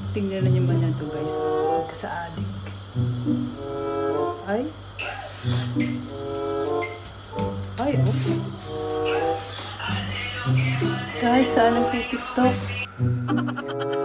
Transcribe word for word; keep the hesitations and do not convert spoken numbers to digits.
Tingnan na naman yan to guys. Pagka-addict. Ay. Ay, oh. Kahit saan nagtitiktok.